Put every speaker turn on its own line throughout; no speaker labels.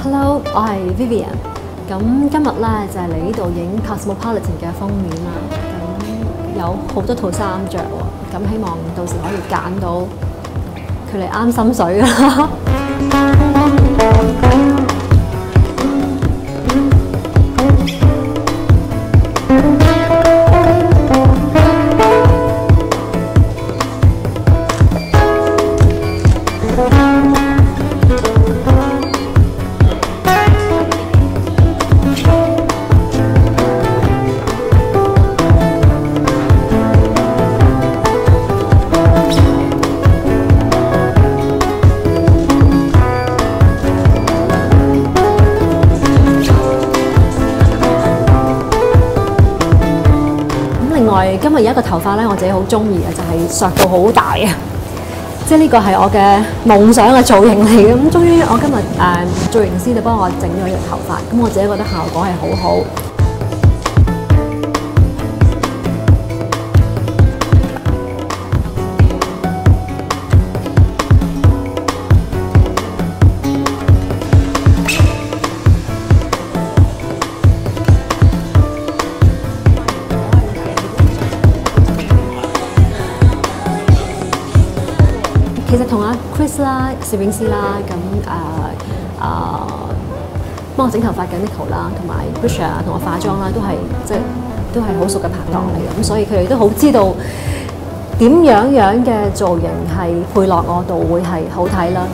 Hello， 我係 Vivian。咁今日咧就係嚟呢度影 Cosmopolitan 嘅封面啦。咁有好多套衫着喎，咁希望到時可以揀到佢哋啱心水啦。今日有一個頭髮咧，我自己好中意嘅，就係削到好大啊！即係呢個係我嘅夢想嘅造型嚟嘅。咁終於我今日造型師就幫我整咗呢個頭髮，咁我自己覺得效果係好好。其實同阿 Chris 啦、攝影師啦，咁幫我整頭髮嘅 Nicole 啦，同埋 Brisha 同我化妝啦，都係好熟嘅拍檔嚟嘅，咁所以佢哋都好知道點樣嘅造型係配落我度會係好睇啦。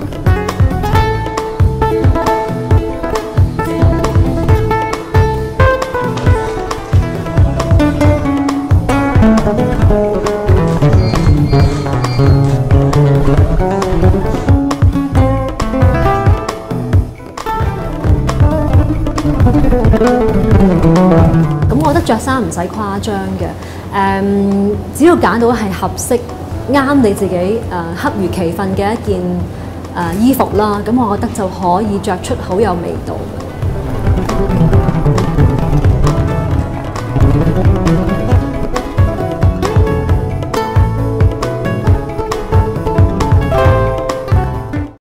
咁我覺得着衫唔使誇張嘅，只要揀到係合適、啱你自己恰如其分嘅一件衣服啦，咁我覺得就可以着出好有味道。